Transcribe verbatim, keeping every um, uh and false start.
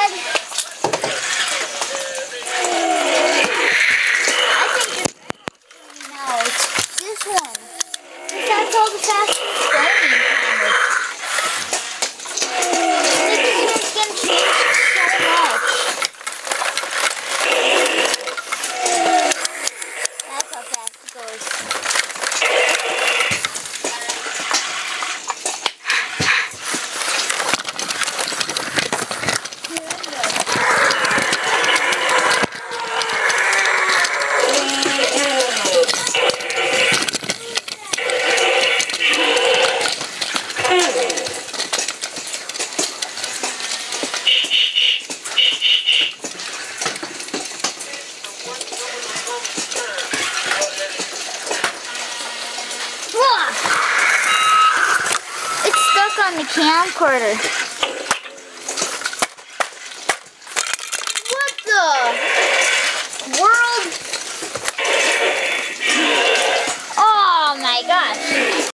said, I think this, no, it's this one. This has all the fastest going, kind of. It's going to change so much. That's how fast it goes. It's stuck on the camcorder.